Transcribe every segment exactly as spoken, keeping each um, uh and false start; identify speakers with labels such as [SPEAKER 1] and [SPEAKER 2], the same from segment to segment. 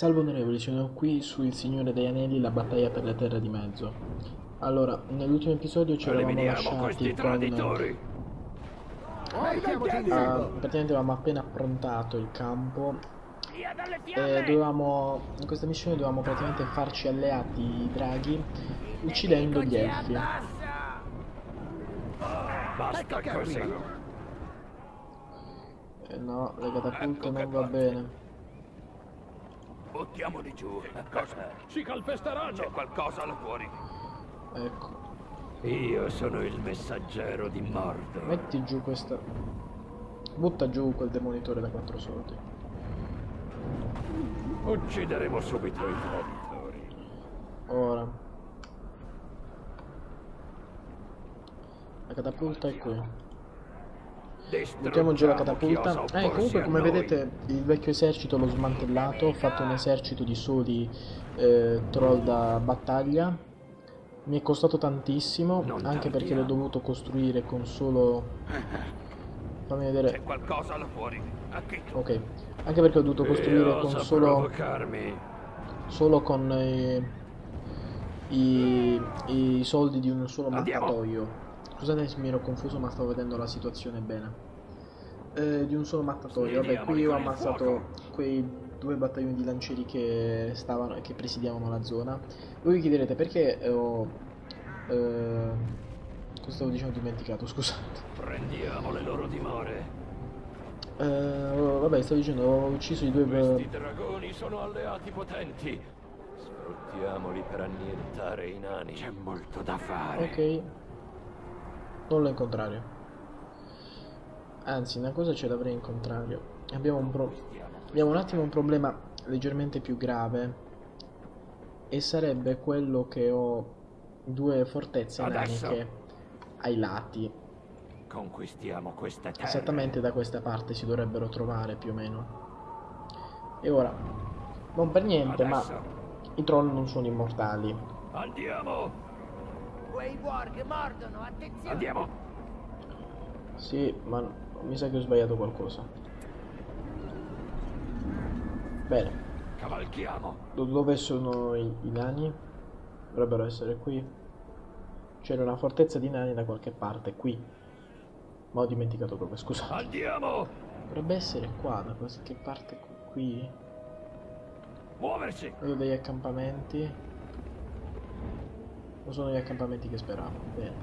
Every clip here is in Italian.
[SPEAKER 1] Salve onorevoli, sono qui su Il Signore degli Anelli, la battaglia per le terre di mezzo. Allora, nell'ultimo episodio ci eravamo lasciati con... Uh, praticamente avevamo appena approntato il campo e dovevamo, in questa missione dovevamo praticamente farci alleati i draghi uccidendo gli elfi.
[SPEAKER 2] Basta così.
[SPEAKER 1] Eh no, le catapulte non va bene.
[SPEAKER 2] Buttiamoli giù. Cosa?
[SPEAKER 3] Ci calpesteranno!
[SPEAKER 2] C'è qualcosa là fuori.
[SPEAKER 1] Ecco.
[SPEAKER 2] Io sono il messaggero di Mordor.
[SPEAKER 1] Metti giù questa... Butta giù quel demonitore da quattro soldi.
[SPEAKER 2] Uccideremo subito i traditori.
[SPEAKER 1] Ora. La catapulta è qui. Buttiamo giù la catapulta. Eh, comunque come vedete il vecchio esercito l'ho smantellato. Ho fatto un esercito di soli eh, troll da battaglia. Mi è costato tantissimo, anche perché l'ho dovuto costruire con solo... Fammi vedere...
[SPEAKER 2] C'è qualcosa là fuori.
[SPEAKER 1] Ok, anche perché ho dovuto costruire con solo... Solo con i... I... i soldi di un solo mattatoio. Scusate se mi ero confuso, ma stavo vedendo la situazione bene. Eh, di un solo mattatoio. Vabbè, qui ho ammazzato quei due battaglioni di lancieri che stavano e che presidiavano la zona. Voi vi chiederete perché ho... Eh, cosa stavo dicendo? Dimenticato, scusate.
[SPEAKER 2] Prendiamo le loro dimore.
[SPEAKER 1] Eh, vabbè, stavo dicendo, ho ucciso i due...
[SPEAKER 2] Questi dragoni sono alleati potenti. Sfruttiamoli per annientare i nani. C'è molto da fare.
[SPEAKER 1] Ok. Non lo in contrario. Anzi, una cosa ce l'avrei in contrario. Abbiamo un pro... Abbiamo un attimo un problema leggermente più grave. E sarebbe quello che ho due fortezze naniche ai lati.
[SPEAKER 2] Conquistiamo queste terre.
[SPEAKER 1] Esattamente da questa parte si dovrebbero trovare più o meno. E ora, non per niente,
[SPEAKER 2] Adesso.
[SPEAKER 1] ma i troll non sono immortali.
[SPEAKER 2] Andiamo!
[SPEAKER 4] Quei warg mordono, attenzione!
[SPEAKER 2] Andiamo!
[SPEAKER 1] Sì, ma mi sa che ho sbagliato qualcosa. Bene.
[SPEAKER 2] Cavalchiamo!
[SPEAKER 1] Dove sono i, i nani? Dovrebbero essere qui. C'era una fortezza di nani da qualche parte, qui. Ma ho dimenticato dove, scusate.
[SPEAKER 2] Andiamo!
[SPEAKER 1] Dovrebbe essere qua, da qualche parte qui.
[SPEAKER 2] Muoversi!
[SPEAKER 1] Vedo degli accampamenti. Non sono gli accampamenti che speravo. Bene.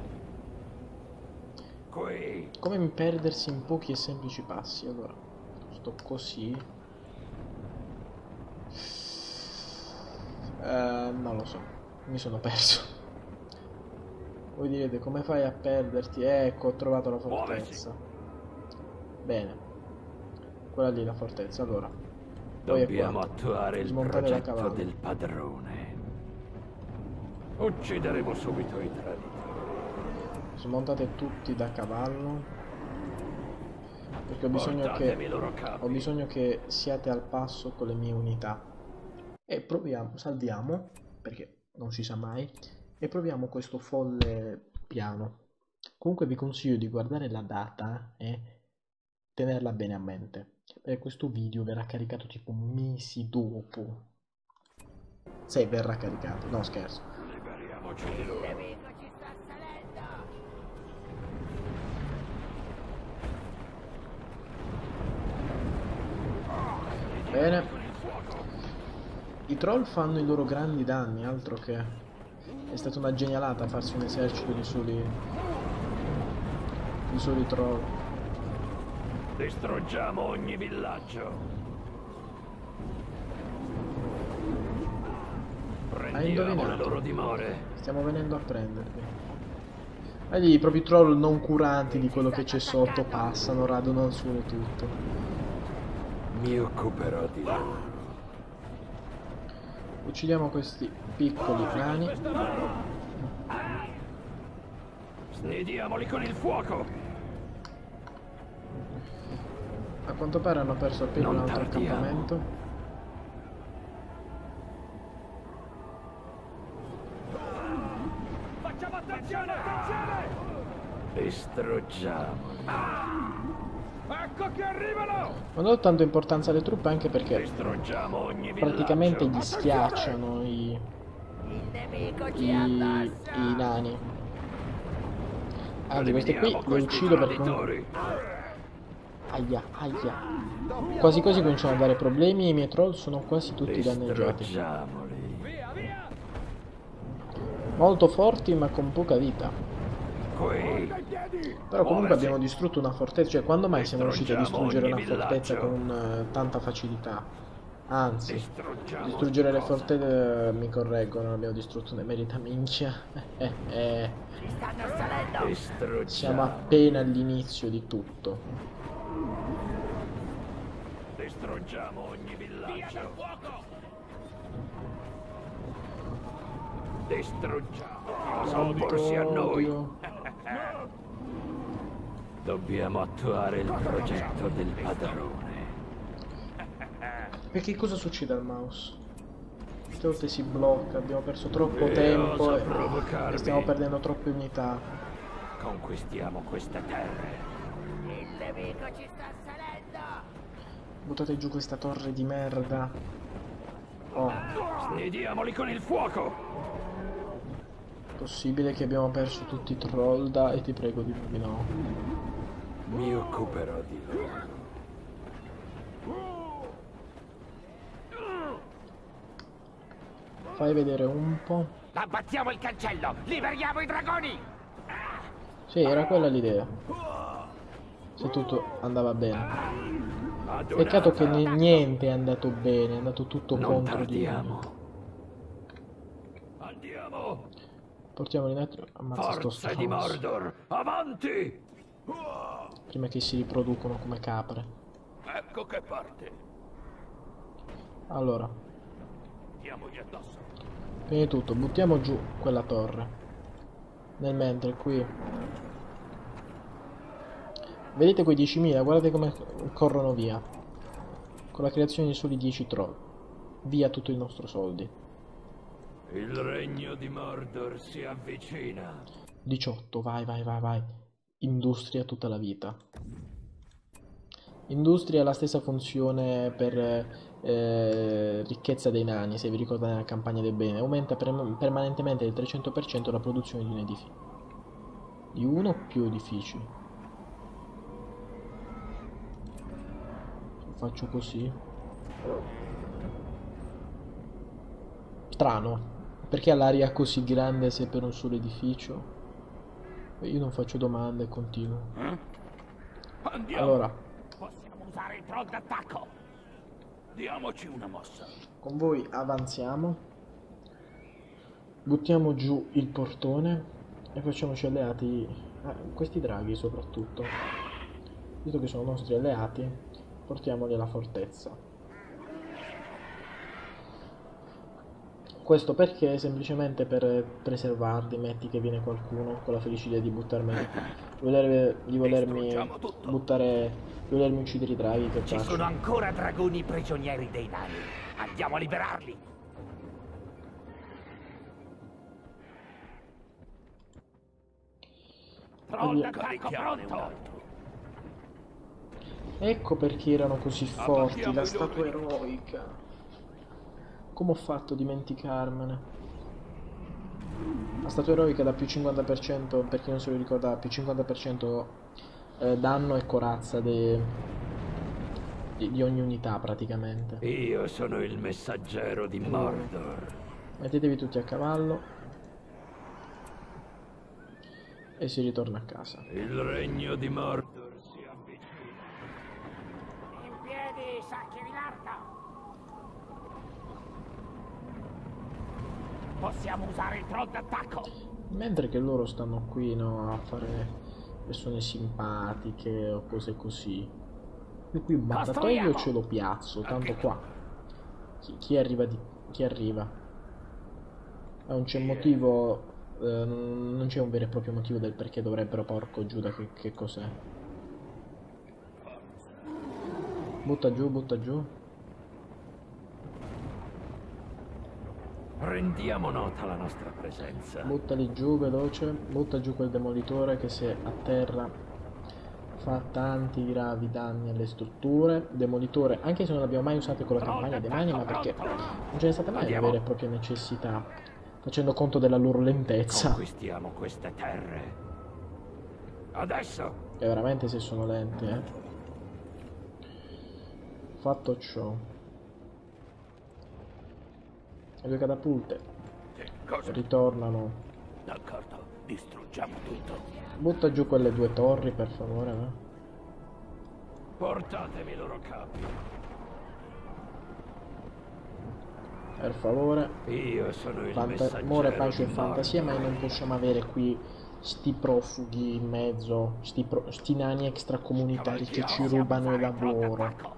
[SPEAKER 2] Qui.
[SPEAKER 1] Come perdersi in pochi e semplici passi? Allora, sto così. Uh, non lo so, mi sono perso. Voi direte come fai a perderti? Ecco, ho trovato la fortezza. Bene, quella lì la fortezza. Allora,
[SPEAKER 2] dobbiamo attuare il progetto
[SPEAKER 1] cavallo.
[SPEAKER 2] del padrone. Uccideremo subito i traditori.
[SPEAKER 1] Smontate tutti da cavallo, perché ho bisogno che ho bisogno che siate al passo con le mie unità. E proviamo, salviamo, perché non si sa mai, e proviamo questo folle piano. Comunque vi consiglio di guardare la data e tenerla bene a mente, perché questo video verrà caricato tipo mesi dopo. Se verrà caricato, no scherzo.
[SPEAKER 2] Liberiamoci di loro.
[SPEAKER 4] Il nemico ci sta salendo!
[SPEAKER 1] Bene. I troll fanno i loro grandi danni, altro che... È stata una genialata farsi un esercito di soli... di soli troll.
[SPEAKER 2] Distruggiamo ogni villaggio. Prendiamo le loro dimore.
[SPEAKER 1] Stiamo venendo a prenderli. Vedi, i propri troll non curanti di quello che c'è sotto passano, radono al suolo tutto.
[SPEAKER 2] Mi occuperò di loro.
[SPEAKER 1] Uccidiamo questi piccoli nani.
[SPEAKER 2] Snidiamoli con il fuoco.
[SPEAKER 1] A quanto pare hanno perso appena un altro accampamento.
[SPEAKER 3] Facciamo attenzione, attenzione!
[SPEAKER 2] Distruggiamoli. Ecco che arrivano!
[SPEAKER 1] Non do tanto importanza alle truppe anche perché
[SPEAKER 2] Distruggiamo ogni
[SPEAKER 1] praticamente
[SPEAKER 2] villaggio.
[SPEAKER 1] gli schiacciano i,
[SPEAKER 4] Il nemico ci
[SPEAKER 1] i,
[SPEAKER 4] ammazza.
[SPEAKER 1] i nani. Anzi, questi qui
[SPEAKER 2] Eliminiamo
[SPEAKER 1] li
[SPEAKER 2] questi
[SPEAKER 1] uccido perché comunque...
[SPEAKER 2] traditori.
[SPEAKER 1] Aia, aia. Quasi quasi cominciano a dare problemi e i miei troll sono quasi tutti danneggiati.
[SPEAKER 2] Distruggiamoli.
[SPEAKER 1] Molto forti ma con poca vita.
[SPEAKER 2] Qui.
[SPEAKER 1] Però comunque
[SPEAKER 2] Muoversi.
[SPEAKER 1] abbiamo distrutto una fortezza. Cioè, quando mai siamo riusciti a distruggere una
[SPEAKER 2] Distruggiamo ogni
[SPEAKER 1] fortezza
[SPEAKER 2] villaggio.
[SPEAKER 1] con eh, tanta facilità? Anzi,
[SPEAKER 2] Distruggiamo
[SPEAKER 1] distruggere le
[SPEAKER 2] ogni cosa.
[SPEAKER 1] fortezze, mi correggo, non abbiamo distrutto ne merita minchia. Eh, eh,
[SPEAKER 4] Ci stanno salendo.
[SPEAKER 2] Distruggiamo.
[SPEAKER 1] siamo appena all'inizio di tutto.
[SPEAKER 2] Distruggiamo ogni villaggio. Distruggiamo. Sopporsi a noi.
[SPEAKER 1] Odio.
[SPEAKER 2] Dobbiamo attuare il progetto del padrone.
[SPEAKER 1] Perché cosa succede al mouse? Tutte volte si blocca, abbiamo perso troppo
[SPEAKER 2] E
[SPEAKER 1] tempo
[SPEAKER 2] osa
[SPEAKER 1] e,
[SPEAKER 2] provocarmi.
[SPEAKER 1] e stiamo perdendo troppe unità.
[SPEAKER 2] Conquistiamo queste terre.
[SPEAKER 4] Il nemico ci sta salendo.
[SPEAKER 1] Buttate giù questa torre di merda. Oh,
[SPEAKER 2] Snidiamoli con il fuoco.
[SPEAKER 1] possibile che abbiamo perso tutti i troll da... E ti prego di di no.
[SPEAKER 2] Mi occuperò di loro.
[SPEAKER 1] Fai vedere un po'.
[SPEAKER 4] Abbattiamo il cancello. Liberiamo i dragoni.
[SPEAKER 1] Sì, era quella l'idea. Se tutto andava bene.
[SPEAKER 2] Adunata.
[SPEAKER 1] Peccato che ni- niente è andato bene, è andato tutto
[SPEAKER 2] Non
[SPEAKER 1] contro di
[SPEAKER 2] tardiamo. Andiamo.
[SPEAKER 1] Portiamoli dentro. Ammazza sto
[SPEAKER 2] Forze di
[SPEAKER 1] stronzo.
[SPEAKER 2] Mordor. Avanti.
[SPEAKER 1] Prima che si riproducono come capre.
[SPEAKER 2] Ecco che parte.
[SPEAKER 1] Allora,
[SPEAKER 2] Diamogli addosso.
[SPEAKER 1] prima di tutto buttiamo giù quella torre. Nel mentre qui vedete quei diecimila, guardate come corrono via. Con la creazione di soli dieci troll. Via tutto il nostro soldi.
[SPEAKER 2] Il regno di Mordor si avvicina.
[SPEAKER 1] diciotto, vai vai vai vai. Industria tutta la vita. Industria ha la stessa funzione per eh, ricchezza dei nani, se vi ricordate nella campagna del bene. Aumenta per- permanentemente del trecento per cento la produzione di un edificio. Di uno o più edifici. Faccio così. Strano. Perché ha l'aria così grande se per un solo edificio? Io non faccio domande e continuo.
[SPEAKER 2] Andiamo.
[SPEAKER 1] Allora,
[SPEAKER 4] Possiamo usare il troll d'attacco.
[SPEAKER 2] Diamoci una mossa.
[SPEAKER 1] con voi avanziamo. Buttiamo giù il portone e facciamoci alleati. Eh, questi draghi soprattutto. Visto che sono nostri alleati, portiamoli alla fortezza. Questo perché? Semplicemente per preservarli, metti che viene qualcuno con la felice idea di buttarmi, di, voler, di volermi
[SPEAKER 2] Distruggiamo tutto.
[SPEAKER 1] buttare, di volermi uccidere i draghi, che
[SPEAKER 4] Ci
[SPEAKER 1] faccio?
[SPEAKER 4] sono ancora dragoni prigionieri dei nani. Andiamo a liberarli. Troll d'attacco pronto.
[SPEAKER 1] Ecco perché erano così forti,
[SPEAKER 2] Abbattiamo
[SPEAKER 1] la
[SPEAKER 2] i
[SPEAKER 1] statua
[SPEAKER 2] loro
[SPEAKER 1] eroica. Come ho fatto a dimenticarmene? La statua eroica da più cinquanta per cento, per chi non se lo ricordava, più cinquanta per cento eh, danno e corazza de- di, di ogni unità praticamente.
[SPEAKER 2] Io sono il messaggero di Mordor.
[SPEAKER 1] Mettetevi tutti a cavallo e si ritorna a casa.
[SPEAKER 2] Il regno di Mordor si avvicina.
[SPEAKER 4] In piedi, sacchi di l'arca. Possiamo usare il troll d'attacco.
[SPEAKER 1] Mentre che loro stanno qui, no, a fare persone simpatiche o cose così. Io qui un battatoio ce lo piazzo, tanto qua. Chi, chi arriva di... chi arriva? Eh, non c'è motivo, eh, non c'è un vero e proprio motivo del perché dovrebbero, porco Giuda, che, che cos'è? Butta giù, butta giù.
[SPEAKER 2] Rendiamo nota la nostra presenza.
[SPEAKER 1] Buttali giù, veloce. Butta giù quel demolitore che se a terra fa tanti gravi danni alle strutture. Demolitore, anche se non l'abbiamo mai usato con la campagna dei mani, ma perché non ce n'è stata mai una vera e propria necessità, facendo conto della loro lentezza.
[SPEAKER 4] Conquistiamo queste terre. Adesso!
[SPEAKER 1] E veramente se sono lenti, eh. Fatto ciò, le due catapulte ritornano.
[SPEAKER 4] D'accordo, distruggiamo tutto.
[SPEAKER 1] Butta giù quelle due torri, per favore, eh.
[SPEAKER 2] Portatemi i loro capi.
[SPEAKER 1] Per favore.
[SPEAKER 2] Io sono il
[SPEAKER 1] Fanta
[SPEAKER 2] messaggero
[SPEAKER 1] Amore, pace e
[SPEAKER 2] di
[SPEAKER 1] fantasia, ma
[SPEAKER 2] Mordor.
[SPEAKER 1] non possiamo avere qui sti profughi in mezzo, sti, pro sti nani extracomunitari che ci rubano il lavoro.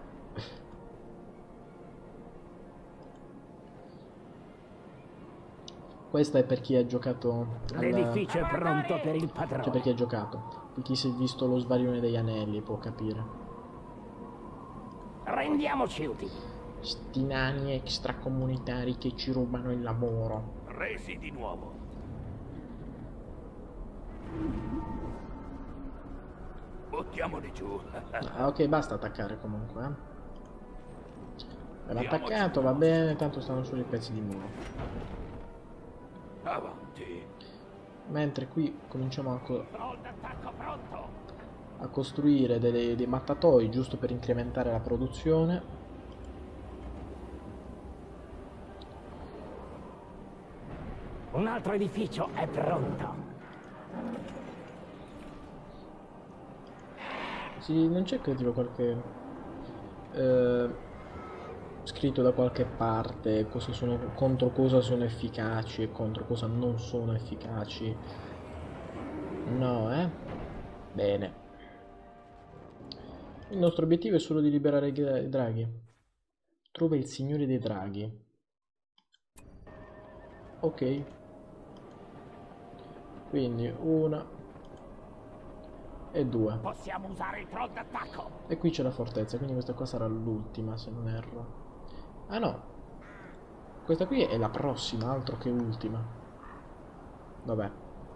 [SPEAKER 1] Questa è per chi ha giocato alla...
[SPEAKER 4] L'edificio è pronto per il padrone.
[SPEAKER 1] Cioè per chi ha giocato. Per chi si è visto lo svarione degli anelli può capire.
[SPEAKER 4] Rendiamoci utili.
[SPEAKER 1] Sti nani extracomunitari che ci rubano il lavoro.
[SPEAKER 4] Resi di nuovo. Buttiamoli giù.
[SPEAKER 1] Ah, ok, basta attaccare comunque, eh. Abbiamo attaccato, va bene, tanto stanno solo i pezzi di muro.
[SPEAKER 2] Avanti.
[SPEAKER 1] Mentre qui cominciamo a, co a costruire delle, dei mattatoi giusto per incrementare la produzione.
[SPEAKER 4] Un altro edificio è pronto.
[SPEAKER 1] Sì, non c'è credo qualche eh, scritto da qualche parte cosa sono, contro cosa sono efficaci e contro cosa non sono efficaci. No, eh? Bene. Il nostro obiettivo è solo di liberare i, i draghi. Trova il signore dei draghi. Ok. Quindi una e due.
[SPEAKER 4] Possiamo usare il troll d'attacco.
[SPEAKER 1] E qui c'è la fortezza, quindi questa qua sarà l'ultima se non erro. Ah no, questa qui è la prossima, altro che ultima. Vabbè.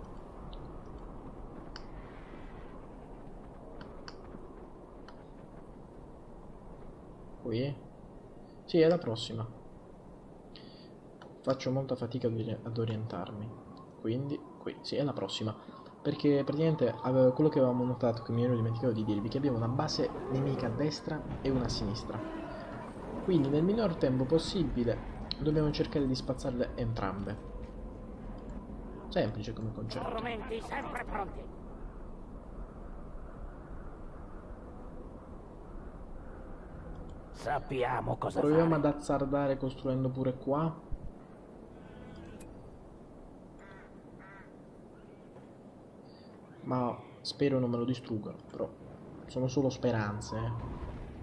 [SPEAKER 1] Qui? Sì, è la prossima. Faccio molta fatica ad orientarmi. Quindi, qui, sì, è la prossima. Perché praticamente avevo, quello che avevamo notato, che mi ero dimenticato di dirvi, che abbiamo una base nemica a destra e una a sinistra. Quindi nel minor tempo possibile dobbiamo cercare di spazzarle entrambe. Semplice come concetto.
[SPEAKER 4] Strumenti sempre pronti. Sappiamo cosa
[SPEAKER 1] Proviamo
[SPEAKER 4] fare.
[SPEAKER 1] ad azzardare costruendo pure qua. Ma spero non me lo distruggano, però sono solo speranze, eh.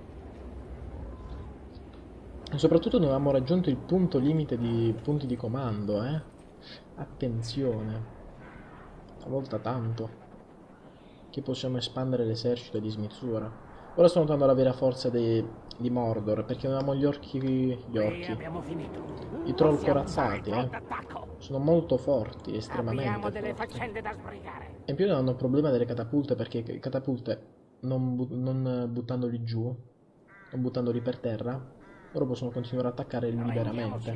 [SPEAKER 1] E soprattutto noi avevamo raggiunto il punto limite di punti di comando, eh. Attenzione. Una volta tanto. Che possiamo espandere l'esercito di dismisura. Ora sto notando la vera forza dei, di Mordor, perché avevamo gli orchi... Gli orchi. I troll corazzati, eh. Sono molto forti, estremamente
[SPEAKER 4] Abbiamo delle
[SPEAKER 1] forti.
[SPEAKER 4] faccende da sbrigare.
[SPEAKER 1] E in più non hanno il problema delle catapulte, perché le catapulte, non, bu non buttandoli giù, non buttandoli per terra, loro possono continuare ad attaccare liberamente,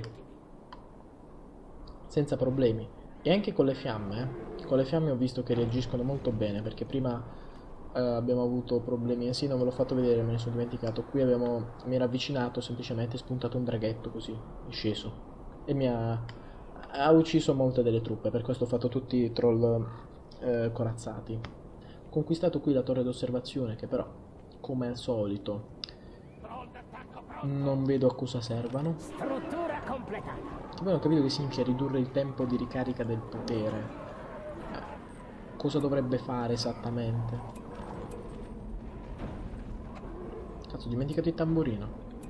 [SPEAKER 1] senza problemi. E anche con le fiamme, eh. Con le fiamme ho visto che reagiscono molto bene, perché prima eh, abbiamo avuto problemi. Eh sì, non ve l'ho fatto vedere, me ne sono dimenticato. Qui abbiamo, mi era avvicinato, semplicemente spuntato un draghetto così, è sceso. E mi ha, ha ucciso molte delle truppe, per questo ho fatto tutti i troll eh, corazzati. Ho conquistato qui la torre d'osservazione, che però, come al solito, non vedo a cosa servano.
[SPEAKER 4] Struttura completata.
[SPEAKER 1] Poi ho capito che significa ridurre il tempo di ricarica del potere. Eh, cosa dovrebbe fare esattamente? Cazzo, ho dimenticato il tamburino.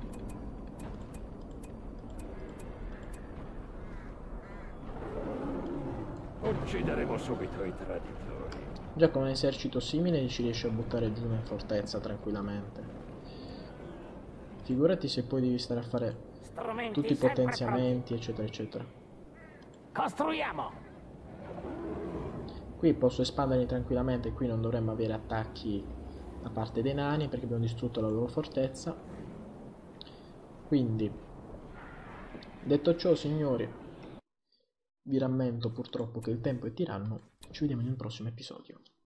[SPEAKER 2] Uccideremo subito i traditori.
[SPEAKER 1] Già con un esercito simile ci riesce a buttare giù una fortezza tranquillamente. Figurati se poi devi stare a fare
[SPEAKER 4] Strumenti
[SPEAKER 1] tutti i
[SPEAKER 4] sempre
[SPEAKER 1] potenziamenti, eccetera, eccetera.
[SPEAKER 4] Costruiamo.
[SPEAKER 1] Qui posso espandermi tranquillamente, qui non dovremmo avere attacchi da parte dei nani, perché abbiamo distrutto la loro fortezza. Quindi, detto ciò, signori, vi rammento purtroppo che il tempo è tiranno. Ci vediamo in un prossimo episodio.